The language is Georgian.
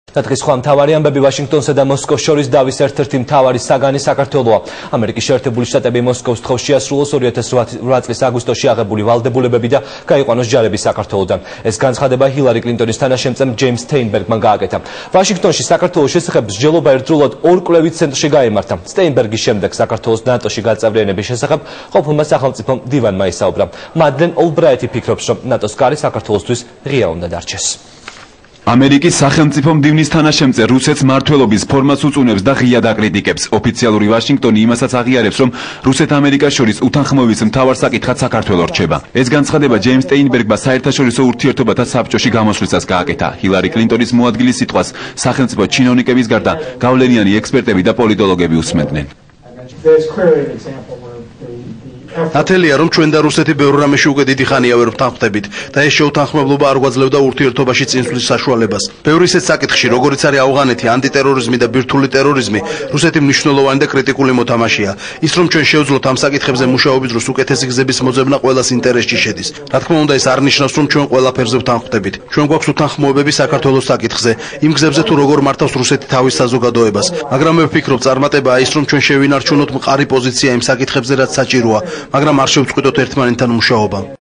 დღეს სხვა მთავარი ამბები ვაშინგტონსა და მოსკოვს შორის დავის ერთ-ერთი მთავარი საგანი საქართველოა. ამერიკის შეერთებული შტატები მოსკოვს თხოვს შეასრულოს 2008 წლის აგვისტოში აღებული ვალდებულებები და გაიყვანოს ჯარები საქართველოდან. ეს განცხადება ჰილარი კლინტონის თანაშემწემ ჯეიმს სტეინბერგმა გააკეთა. ვაშინგტონში საქართველოს შესახებ მსჯელობა ერთდროულად ორ კვლევით ცენტრში გაემართა. სტეინბერგის შემდეგ საქართველოს ნატოში გაწევრიანების შესახებ ყოფილმა სახელმწიფო მდივანმა ისაუბრა. მადლენ ოლბრაიტი ფიქრობს, რომ ნატოს კარი საქართველოსთვის ღია უნდა დარჩეს. ამერიკის სახელმწიფო მდივნის თანაშემწე რუსეთს მმართველობის ფორმას უწუნებს და ღიად აკრიტიკებს. ოფიციალური ვაშინგტონი იმასაც აღიარებს, რომ რუსეთ-ამერიკას შორის უთანხმოების მთავარ საკითხად საქართველო რჩება. ეს განცხადება ჯეიმს სტეინბერგმა საერთაშორისო ურთიერთობათა საბჭოში გამოსვლისას გააკეთა. ჰილარი კლინტონის მოადგილის სიტყვას სახელმწიფო ჩინოვნიკების გარდა გავლენიანი ექსპერტები და პოლიტოლოგები უსმენდნენ. ნათელია, რომ ჩვენ და რუსეთი ბევრ რამეში უკვე დიდი ხანია ვერ ვთანხმდებით და ეს შეუთანხმებლობა არ გვაძლევდა ურთიერთობაში წინსვლის საშუალებას. ბევრი ისეთ საკითხში, როგორიც არის ავღანეთი, ანტიტერორიზმი და ბირთვული ტერორიზმი, რუსეთი მნიშვნელოვანი და კრიტიკული მოთამაშეა. ის რომ ჩვენ შევძლოთ ამ საკითხებზე მუშაობის დროს უკეთესი გზების მოძებნა ყველას ინტერესში შედის. რა თქმა უნდა, ეს არ ნიშნავს, რომ ჩვენ ყველაფერზე ვთანხმდებით. ჩვენ გვაქვს უთანხმოებები საქართველოს საკითხზე, იმ გზებზე თუ როგორ მართავს რუსეთი თავის საზოგადოებას. მაგრამ მე ვფიქრობ, წარმატებაა ის, რომ ჩვენ შევინარჩუნოთ მყარი პოზიცია იმ საკითხებზე, რაც საჭიროა. მაგრამ არ შევწყვიტოთ ერთმანეთთან მუშაობა.